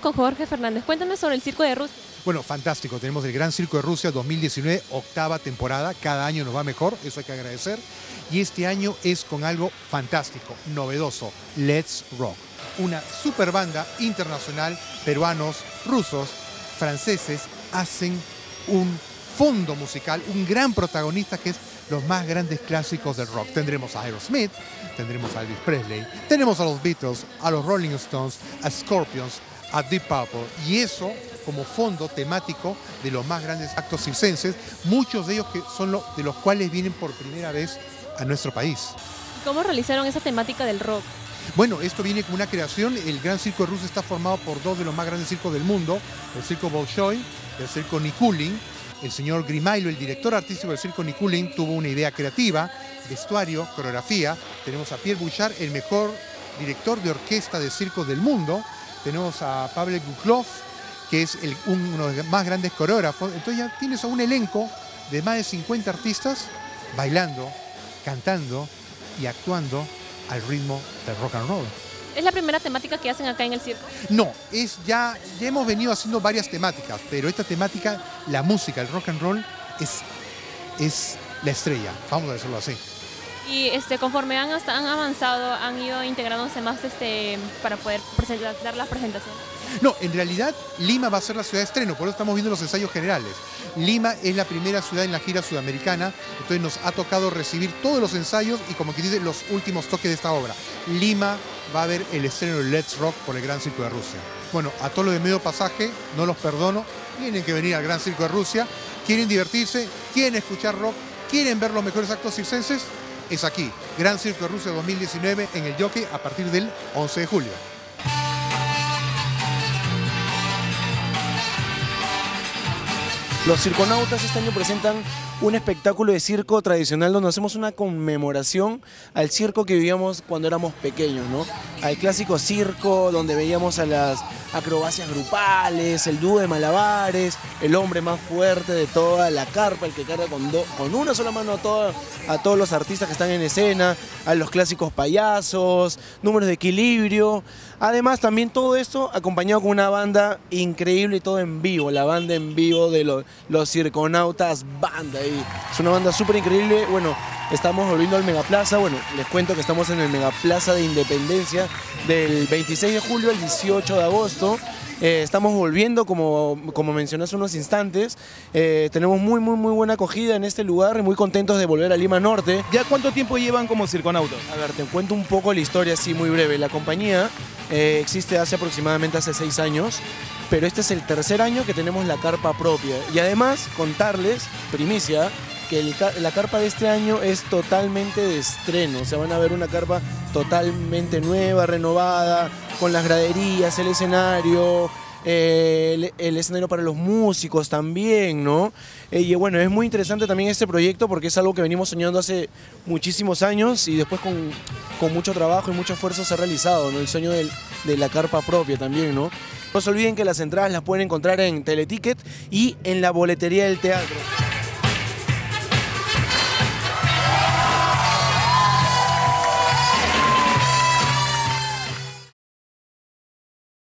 con Jorge Fernández. Cuéntame sobre el Circo de Rusia. Bueno, fantástico. Tenemos el Gran Circo de Rusia 2019, octava temporada. Cada año nos va mejor, eso hay que agradecer. Y este año es con algo fantástico, novedoso. Let's Rock. Una super banda internacional, peruanos, rusos, franceses, hacen un fondo musical, un gran protagonista que es los más grandes clásicos del rock. Tendremos a Aerosmith, tendremos a Elvis Presley, tenemos a los Beatles, a los Rolling Stones, a Scorpions, a Deep Purple, y eso como fondo temático de los más grandes actos circenses, muchos de ellos que son de los cuales vienen por primera vez a nuestro país. ¿Cómo realizaron esa temática del rock? Bueno, esto viene con una creación. El Gran Circo de Rusia está formado por dos de los más grandes circos del mundo, el Circo Bolshoi, el Circo Nikulin. El señor Grimailo, el director artístico del Circo Nikulin, tuvo una idea creativa, vestuario, coreografía. Tenemos a Pierre Bouchard, el mejor director de orquesta de circos del mundo. Tenemos a Pavel Guklov, que es uno de los más grandes coreógrafos. Entonces ya tienes a un elenco de más de 50 artistas bailando, cantando y actuando al ritmo del rock and roll. ¿Es la primera temática que hacen acá en el circo? No, ya hemos venido haciendo varias temáticas, pero esta temática, la música, el rock and roll, es la estrella, vamos a decirlo así. Y conforme han avanzado, han ido integrándose más para poder dar las presentaciones. No, en realidad Lima va a ser la ciudad de estreno, por eso estamos viendo los ensayos generales. Lima es la primera ciudad en la gira sudamericana, entonces nos ha tocado recibir todos los ensayos y, como que dice, los últimos toques de esta obra. Lima va a ver el estreno de Let's Rock por el Gran Circo de Rusia. Bueno, a todos los de medio pasaje, no los perdono, tienen que venir al Gran Circo de Rusia, quieren divertirse, quieren escuchar rock, quieren ver los mejores actos circenses, es aquí, Gran Circo de Rusia 2019 en el Jockey a partir del 11 de julio. Los circonautas este año presentan un espectáculo de circo tradicional donde hacemos una conmemoración al circo que vivíamos cuando éramos pequeños, ¿no? Al clásico circo donde veíamos a las acrobacias grupales, el dúo de malabares, el hombre más fuerte de toda la carpa, el que carga con una sola mano a todos los artistas que están en escena, a los clásicos payasos, números de equilibrio. Además, también todo esto acompañado con una banda increíble y todo en vivo, la banda en vivo de los Circonautas Banda. Es una banda súper increíble. Bueno, estamos volviendo al Megaplaza. Bueno, les cuento que estamos en el Megaplaza de Independencia del 26 de julio al 18 de agosto. Estamos volviendo, como mencioné hace unos instantes. Tenemos muy buena acogida en este lugar y muy contentos de volver a Lima Norte. ¿Ya cuánto tiempo llevan como circonautas? A ver, te cuento un poco la historia así muy breve. La compañía existe hace 6 años, pero este es el tercer año que tenemos la carpa propia. Y además, contarles, primicia, que la carpa de este año es totalmente de estreno. O sea, van a ver una carpa totalmente nueva, renovada, con las graderías, el escenario, el escenario para los músicos también, ¿no? Y bueno, es muy interesante también este proyecto porque es algo que venimos soñando hace muchísimos años y después con mucho trabajo y mucho esfuerzo se ha realizado, ¿no? El sueño de la carpa propia también, ¿no? No se olviden que las entradas las pueden encontrar en Teleticket y en la boletería del teatro.